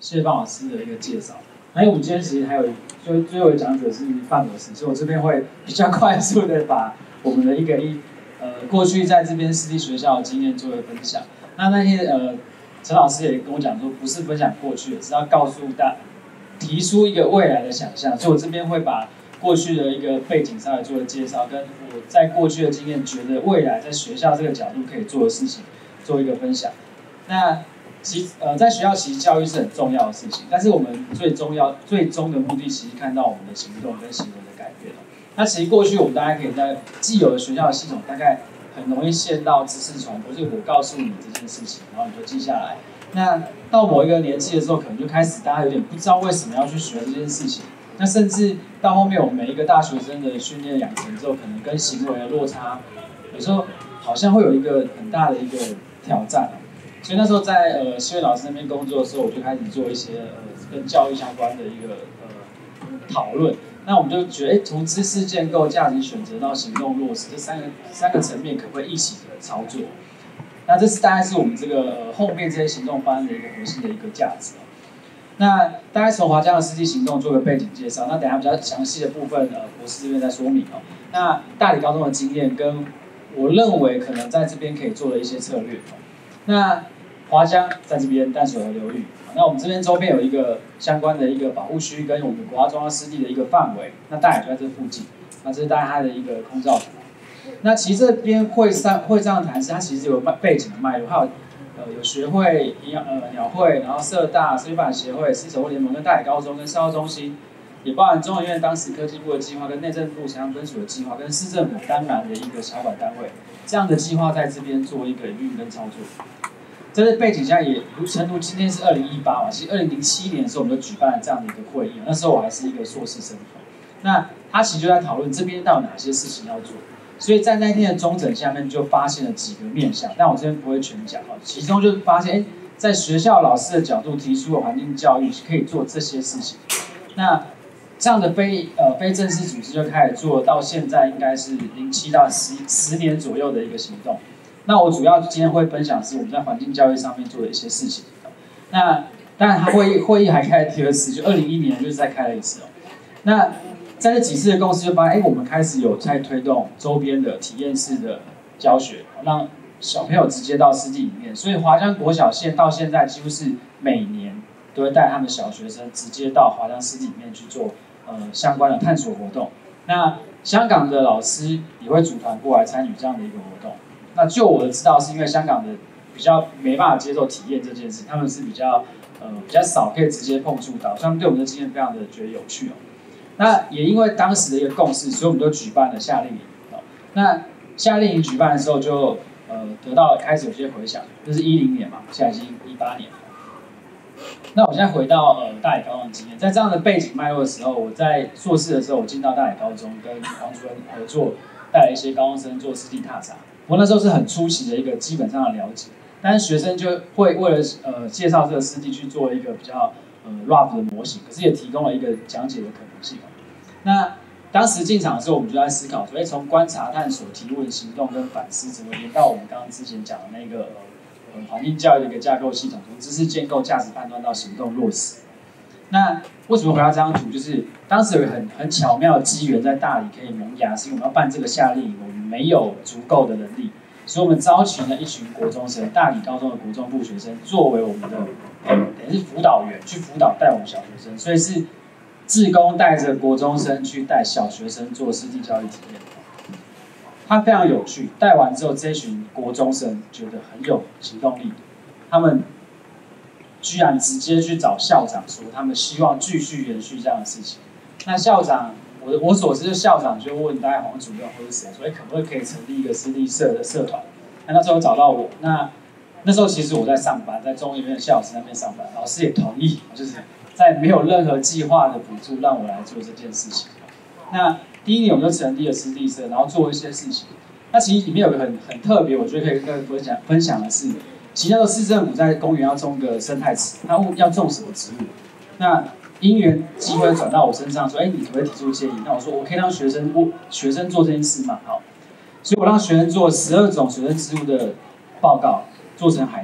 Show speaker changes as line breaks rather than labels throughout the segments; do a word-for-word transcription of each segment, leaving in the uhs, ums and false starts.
谢谢范老师的一个介绍。还有我们今天其实还有最最后的讲者是范博士，所以我这边会比较快速的把我们的一个一呃过去在这边私立学校的经验做个分享。那那天呃陈老师也跟我讲说，不是分享过去，是要告诉大提出一个未来的想象，所以我这边会把过去的一个背景稍微做个介绍，跟我在过去的经验，觉得未来在学校这个角度可以做的事情做一个分享。那其呃在学校其实教育是很重要的事情，但是我们最重要最终的目的，其实看到我们的行动跟行为的改变。那其实过去我们大家可以在既有的学校的系统，大概很容易陷到知识传播，就是我告诉你这件事情，然后你就记下来。那到某一个年纪的时候，可能就开始大家有点不知道为什么要去学这件事情。那甚至到后面，我们每一个大学生的训练养成之后，可能跟行为的落差，有时候好像会有一个很大的一个挑战。所以那时候在呃希伟老师那边工作的时候，我就开始做一些呃跟教育相关的一个呃讨论。那我们就觉得，哎，从知识建构、价值选择到行动落实这三个三个层面，可不可以一起的操作？那这是大概是我们这个呃后面这些行动方案的一个核心的一个价值。那大概从华江的实际行动做个背景介绍，那等一下比较详细的部分，呃，博士这边再说明哦。那大理高中的经验跟我认为可能在这边可以做的一些策略。那华江在这边淡水河流域，那我们这边周边有一个相关的一个保护区，跟我们国家中央湿地的一个范围，那大理就在这附近。那这是大概它的一个空照图。那其实这边会上会这样谈是它其实有背景的脉络，还有呃有学会、营养呃鸟会，然后社大、社区发展协会、私守会联盟跟大理高中跟社交中心，也包含中研院当时科技部的计划跟内政部城乡分署的计划跟市政府当然的一个小管单位，这样的计划在这边做一个营运跟操作。这是背景下也如诚如今天是二零一八嘛，其实二零零七年的时候我们就举办了这样的一个会议，那时候我还是一个硕士生。那他其实就在讨论这边到底哪些事情要做。所以在那天的中诊下面就发现了几个面向，但我这边不会全讲，其中就发现，哎，在学校老师的角度提出的环境教育可以做这些事情。那这样的非呃非正式组织就开始做，到现在应该是零七到十十年左右的一个行动。那我主要今天会分享的是我们在环境教育上面做的一些事情。那当然，他会议会议还开了第二次，就二零一一年就是再开了一次哦。那在这几次的共识就发现，哎，我们开始有在推动周边的体验式的教学，让小朋友直接到湿地里面。所以华江国小县到现在几乎是每年都会带他们小学生直接到华江湿地里面去做呃相关的探索活动。那香港的老师也会组团过来参与这样的一个活动。那就我的知道，是因为香港的比较没办法接受体验这件事，他们是比较呃比较少可以直接碰触到，所以他们对我们的经验非常的觉得有趣哦。那也因为当时的一个共识，所以我们就举办了夏令营。哦，那夏令营举办的时候就呃得到了开始有些回响，就是一零年嘛，现在已经一八年了。那我现在回到呃大理高中的经验，在这样的背景脉络的时候，我在硕士的时候，我进到大理高中跟王主任合作，带了一些高中生做实地踏查。我那时候是很初期的一个基本上的了解，但是学生就会为了呃介绍这个湿地去做一个比较呃 rough 的模型，可是也提供了一个讲解的可能性。那当时进场的时候，我们就在思考说，哎，从观察、探索、提问、行动跟反思，怎么连到我们刚刚之前讲的那个呃环境教育的一个架构系统，从知识建构、价值判断到行动落实。那为什么回到这张图？就是当时有个很很巧妙的机缘在大理可以萌芽，是因为我们要办这个夏令营，我们没有足够的能力，所以我们招请了一群国中生，大理高中的国中部学生作为我们的呃等于是辅导员，去辅导带我们小学生，所以是志工带着国中生去带小学生做实地教育体验。它非常有趣，带完之后，这群国中生觉得很有行动力，他们居然直接去找校长说，他们希望继续延续这样的事情。那校长，我我所知的校长就问大概黄主任或者谁说，哎，可不可以可以成立一个湿地社的社团？那那时候找到我，那那时候其实我在上班，在中医院校史那边上班，老师也同意，就是在没有任何计划的补助让我来做这件事情。那第一年我们就成立了湿地社，然后做一些事情。那其实里面有个很很特别，我觉得可以跟各位分享分享的是，其实那个市政府在公园要种个生态池，那要种什么植物？那因缘机会转到我身上，说，哎，你可不可以提出建议？那我说，我可以让学生我学生做这件事吗？好，所以我让学生做十二种水生植物的报告，做成海报。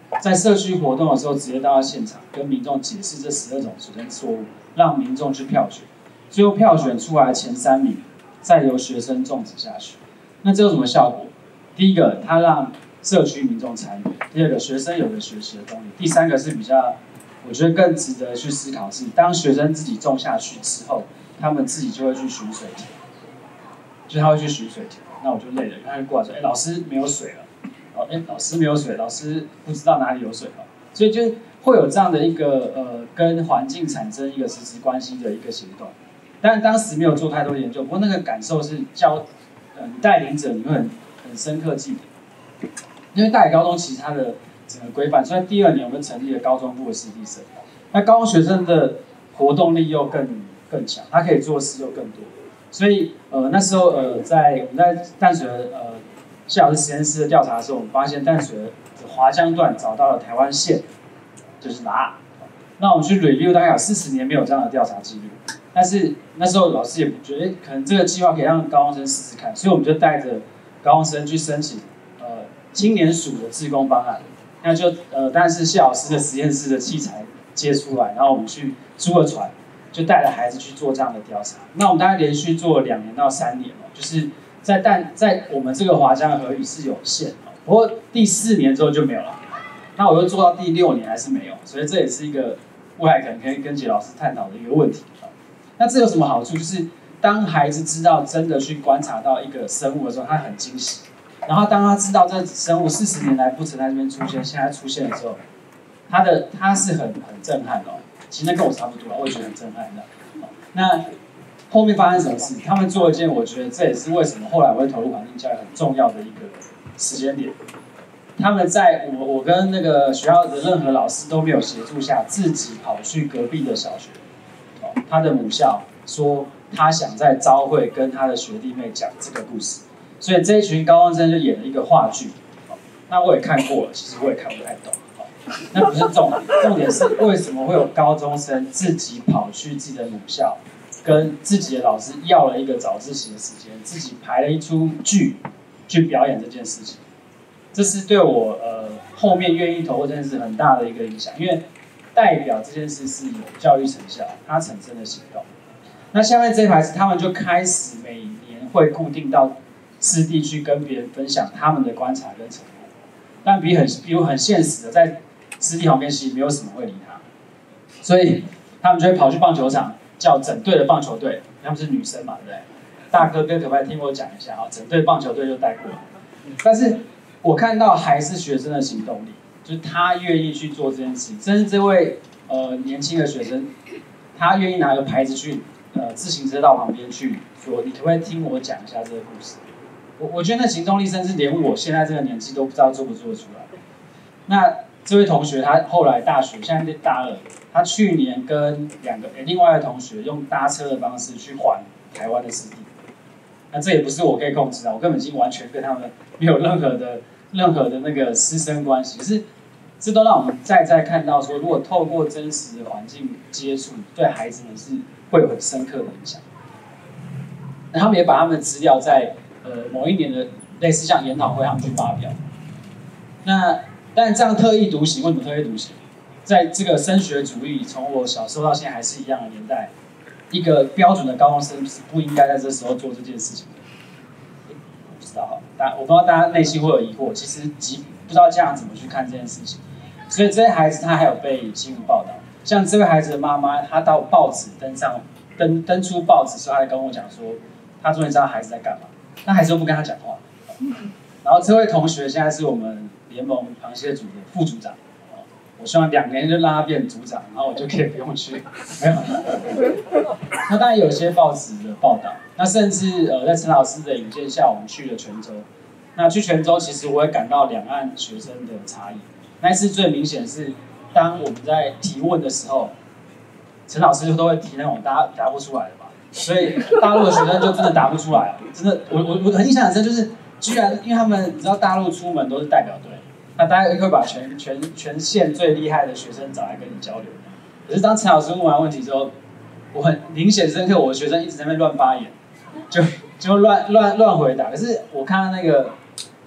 在社区活动的时候，直接到现场跟民众解释这十二种学生错误，让民众去票选，最后票选出来前三名，再由学生种植下去。那这有什么效果？第一个，它让社区民众参与；第二个，学生有了学习的动力；第三个是比较，我觉得更值得去思考是，当学生自己种下去之后，他们自己就会去寻水田，就他会去寻水田。那我就累了，他就过来说：“哎，老师没有水了。”然后，哎，老师没有水，老师不知道哪里有水了。所以就会有这样的一个呃，跟环境产生一个实质关系的一个行动。但当时没有做太多研究，不过那个感受是教，呃，带领者你会很很深刻记得。因为大理高中其实它的整个规范，所以第二年我们成立了高中部的师弟社。那高中学生的活动力又更更强，他可以做事又更多。所以呃那时候呃在我们在淡水呃谢老师实验室的调查的时候，我们发现淡水的华江段找到了台湾县，就是拉。那我们去 review 大概有四十年没有这样的调查记录，但是那时候老师也不觉得，可能这个计划可以让高中生试试看，所以我们就带着高中生去申请呃青年署的志工方案，那就呃但是谢老师的实验室的器材接出来，然后我们去租了船，就带着孩子去做这样的调查。那我们大概连续做了两年到三年哦，就是在但在我们这个华江的河域是有限哦，不过第四年之后就没有了。那我又做到第六年还是没有，所以这也是一个未来可能可以跟杰老师探讨的一个问题。那这有什么好处？就是当孩子知道真的去观察到一个生物的时候，他很惊喜。然后当他知道这生物四十年来不曾在这边出现，现在出现的时候，他的他是很很震撼的哦。其实那跟我差不多，我也觉得很震撼的。那后面发生什么事？他们做了一件，我觉得这也是为什么后来我会投入环境教育很重要的一个时间点。他们在我我跟那个学校的任何老师都没有协助下，自己跑去隔壁的小学，哦，他的母校说他想在朝会跟他的学弟妹讲这个故事，所以这一群高中生就演了一个话剧，哦，那我也看过了，其实我也看不太懂，哦，那不是重点，重点是为什么会有高中生自己跑去自己的母校，跟自己的老师要了一个早自习的时间，自己排了一出剧去表演这件事情。这是对我呃后面愿意投入这件事很大的一个影响，因为代表这件事是有教育成效，它产生的行动。那下面这一排是他们就开始每年会固定到湿地去跟别人分享他们的观察跟成果，但比很比如很现实的，在湿地旁边其实没有什么会理他，所以他们就会跑去棒球场叫整队的棒球队，他们是女生嘛，对不对？大哥哥可不可以听我讲一下啊？整队棒球队就带过来，但是我看到还是学生的行动力，就是他愿意去做这件事情。甚至这位呃年轻的学生，他愿意拿个牌子去呃自行车道旁边去说：“你可不可以听我讲一下这个故事？”我我觉得那行动力，甚至连我现在这个年纪都不知道做不做得出来。那这位同学他后来大学现在大二，他去年跟两个、欸、另外的同学用搭车的方式去环台湾的湿地。那这也不是我可以控制的，我根本已经完全跟他们没有任何的。任何的那个师生关系，可是这都让我们再再看到说，如果透过真实的环境接触，对孩子们是会有很深刻的影响。那他们也把他们的资料在呃某一年的类似像研讨会，他们去发表。那但这样特立独行，为什么特立独行？在这个升学主义从我小时候到现在还是一样的年代，一个标准的高中生是不应该在这时候做这件事情的。不知道哈，大我不知道大家内心会有疑惑，其实即不知道家长怎么去看这件事情，所以这些孩子他还有被新闻报道，像这位孩子的妈妈，她到报纸登上登登出报纸时候，她还跟我讲说，她终于知道孩子在干嘛，那孩子都不跟他讲话。然后这位同学现在是我们联盟螃蟹组的副组长，我希望两年就让他变组长，然后我就可以不用去，没有。那当然有些报纸的报道。那甚至呃，在陈老师的引荐下，我们去了泉州。那去泉州，其实我也感到两岸学生的差异。那一次最明显是，当我们在提问的时候，陈老师都会提那种大家答不出来的吧，所以大陆的学生就真的答不出来了。真的，我我我很印象很深，就是居然因为他们你知道大陆出门都是代表队，那大家会把全全全县最厉害的学生找来跟你交流。可是当陈老师问完问题之后，我很明显深刻，我的学生一直在那边乱发言。就就乱乱乱回答，可是我看到那个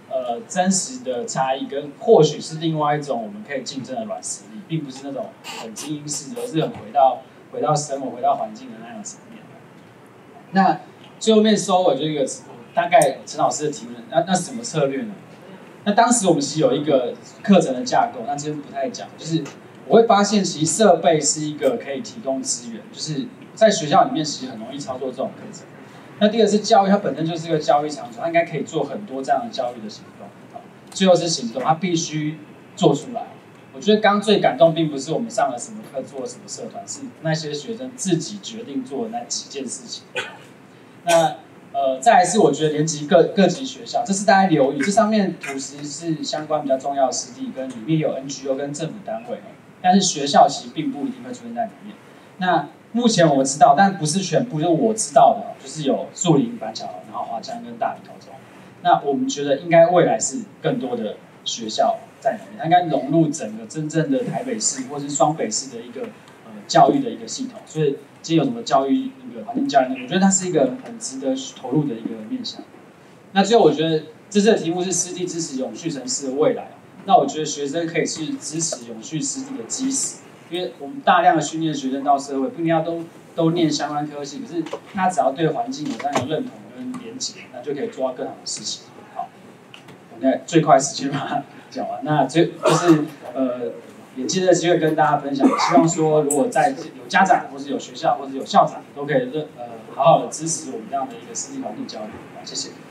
呃真实的差异，跟或许是另外一种我们可以竞争的软实力，并不是那种很精英式的，而是很回到回到生活、回到环境的那样层面。那最后面收尾就一个大概陈老师的提问，那那什么策略呢？那当时我们其实有一个课程的架构，那这边不太讲，就是我会发现其实设备是一个可以提供资源，就是在学校里面其实很容易操作这种课程。那第二个是教育，它本身就是一个教育场所，它应该可以做很多这样的教育的行动。最后是行动，它必须做出来。我觉得刚刚最感动，并不是我们上了什么课、做了什么社团，是那些学生自己决定做的那几件事情。那呃，再来是我觉得连级各各级学校，这是大家留意，这上面图实是相关比较重要的实例，跟里面有 N G O 跟政府单位，但是学校其实并不一定会出现在里面。那目前我们知道，但不是全部，就是我知道的，就是有树林、板桥，然后华江跟大理高中。那我们觉得应该未来是更多的学校在里面，它应该融入整个真正的台北市或是双北市的一个呃教育的一个系统。所以今天有什么教育那个环境教育，我觉得它是一个很值得投入的一个面向。那最后我觉得这次的题目是湿地支持永续城市的未来。那我觉得学生可以是支持永续湿地的基石，因为我们大量的训练学生到社会，不一定要都都念相关科系，可是他只要对环境有这样的认同跟连结，那就可以做到更好的事情。好，我们在最快时间把它讲完。那最就是呃，也借这个机会跟大家分享，希望说如果在有家长或是有学校或是有校长，都可以认呃好好的支持我们这样的一个湿地环境教育。好，谢谢。